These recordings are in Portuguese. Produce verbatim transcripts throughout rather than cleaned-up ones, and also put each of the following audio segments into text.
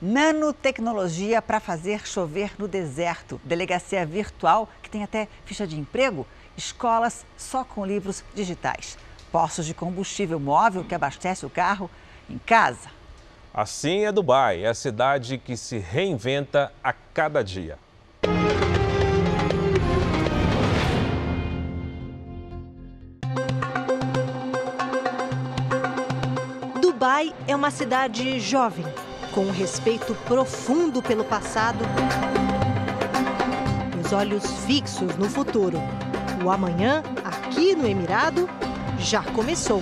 Nanotecnologia para fazer chover no deserto. Delegacia virtual que tem até ficha de emprego. Escolas só com livros digitais. Postos de combustível móvel que abastece o carro em casa. Assim é Dubai, é a cidade que se reinventa a cada dia. Dubai é uma cidade jovem, com um respeito profundo pelo passado e os olhos fixos no futuro. O amanhã, aqui no Emirado, já começou.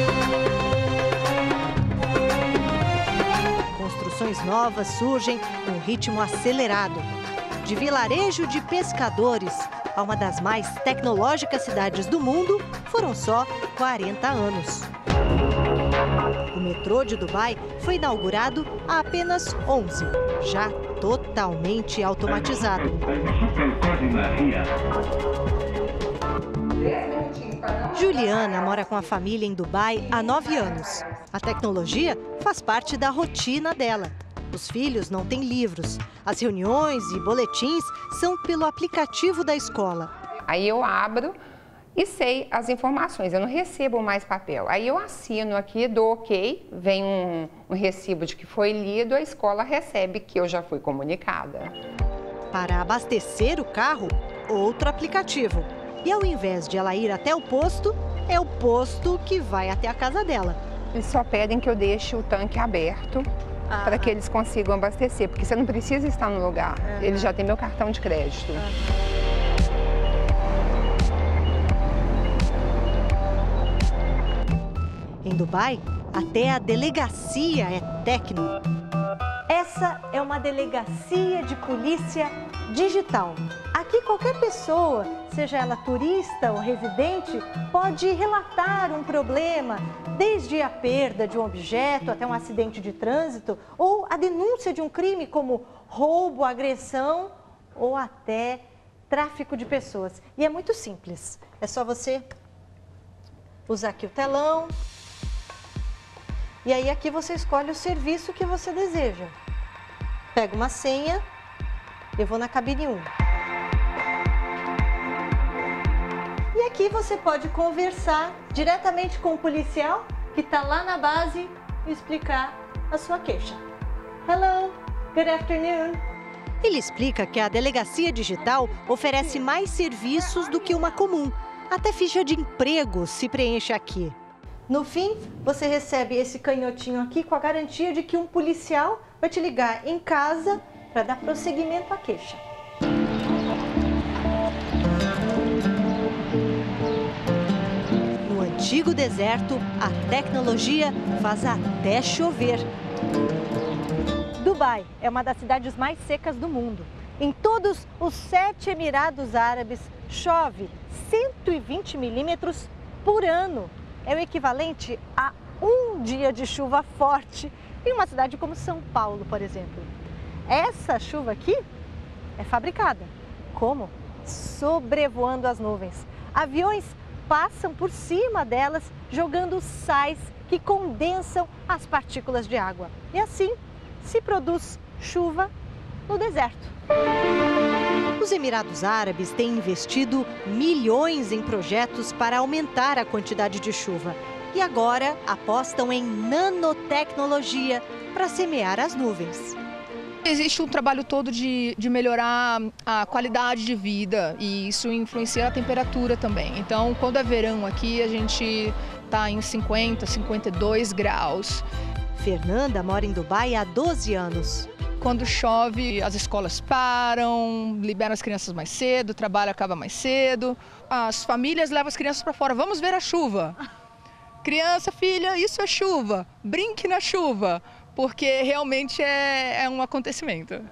Construções novas surgem num ritmo acelerado. De vilarejo de pescadores a uma das mais tecnológicas cidades do mundo, foram só quarenta anos. O metrô de Dubai foi inaugurado há apenas onze, já totalmente automatizado. Juliana mora com a família em Dubai há nove anos. A tecnologia faz parte da rotina dela. Os filhos não têm livros. As reuniões e boletins são pelo aplicativo da escola. Aí eu abro e sei as informações, eu não recebo mais papel. Aí eu assino aqui, dou ok, vem um, um recibo de que foi lido, a escola recebe que eu já fui comunicada. Para abastecer o carro, outro aplicativo. E ao invés de ela ir até o posto, é o posto que vai até a casa dela. Eles só pedem que eu deixe o tanque aberto ah. para que eles consigam abastecer, porque você não precisa estar no lugar, uhum. Eles já têm meu cartão de crédito. Uhum. Em Dubai, até a delegacia é técnico. Essa é uma delegacia de polícia digital. Aqui qualquer pessoa, seja ela turista ou residente, pode relatar um problema, desde a perda de um objeto até um acidente de trânsito, ou a denúncia de um crime como roubo, agressão ou até tráfico de pessoas. E é muito simples, é só você usar aqui o telão. E aí aqui você escolhe o serviço que você deseja. Pega uma senha, eu vou na cabine um. E aqui você pode conversar diretamente com o policial que está lá na base e explicar a sua queixa. Hello, good afternoon. Ele explica que a delegacia digital oferece mais serviços do que uma comum. Até ficha de emprego se preenche aqui. No fim, você recebe esse canhotinho aqui com a garantia de que um policial vai te ligar em casa para dar prosseguimento à queixa. No antigo deserto, a tecnologia faz até chover. Dubai é uma das cidades mais secas do mundo. Em todos os sete Emirados Árabes, chove cento e vinte milímetros por ano. É o equivalente a um dia de chuva forte em uma cidade como São Paulo, por exemplo. Essa chuva aqui é fabricada. Como? Sobrevoando as nuvens. Aviões passam por cima delas, jogando sais que condensam as partículas de água. E assim se produz chuva no deserto. Os Emirados Árabes têm investido milhões em projetos para aumentar a quantidade de chuva. E agora apostam em nanotecnologia para semear as nuvens. Existe um trabalho todo de, de melhorar a qualidade de vida e isso influencia a temperatura também. Então, quando é verão aqui, a gente está em cinquenta, cinquenta e dois graus. Fernanda mora em Dubai há doze anos. Quando chove, as escolas param, liberam as crianças mais cedo, o trabalho acaba mais cedo. As famílias levam as crianças para fora. Vamos ver a chuva. Criança, filha, isso é chuva. Brinque na chuva, porque realmente é, é um acontecimento.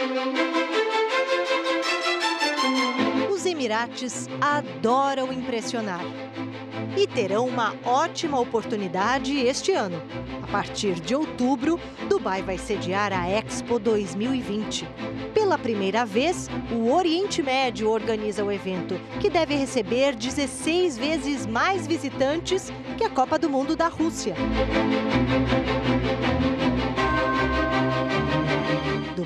Os Emirates adoram impressionar. E terão uma ótima oportunidade este ano. A partir de outubro, Dubai vai sediar a Expo dois mil e vinte. Pela primeira vez, o Oriente Médio organiza o evento, que deve receber dezesseis vezes mais visitantes que a Copa do Mundo da Rússia.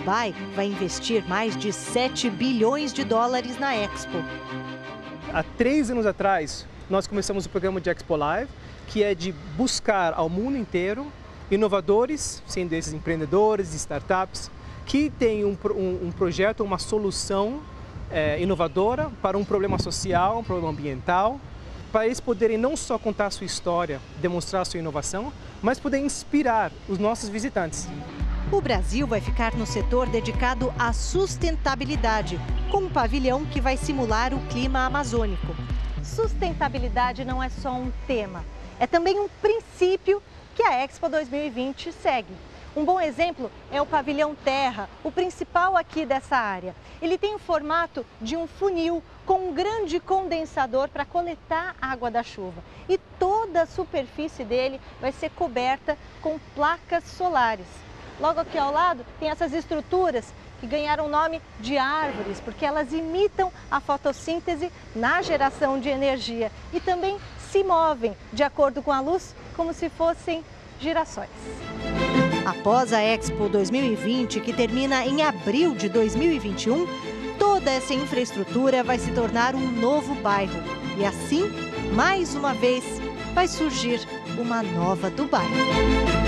Dubai vai investir mais de sete bilhões de dólares na Expo. Há três anos atrás, nós começamos o programa de Expo Live, que é de buscar ao mundo inteiro inovadores, sendo esses empreendedores e startups, que têm um, um, um projeto, uma solução é, inovadora para um problema social, um problema ambiental, para eles poderem não só contar a sua história, demonstrar a sua inovação, mas poder inspirar os nossos visitantes. O Brasil vai ficar no setor dedicado à sustentabilidade, com um pavilhão que vai simular o clima amazônico. Sustentabilidade não é só um tema, é também um princípio que a Expo dois mil e vinte segue. Um bom exemplo é o pavilhão Terra, o principal aqui dessa área. Ele tem o formato de um funil com um grande condensador para coletar água da chuva. E toda a superfície dele vai ser coberta com placas solares. Logo aqui ao lado tem essas estruturas que ganharam o nome de árvores, porque elas imitam a fotossíntese na geração de energia e também se movem de acordo com a luz, como se fossem girassóis. Após a Expo dois mil e vinte, que termina em abril de dois mil e vinte e um, toda essa infraestrutura vai se tornar um novo bairro. E assim, mais uma vez, vai surgir uma nova Dubai.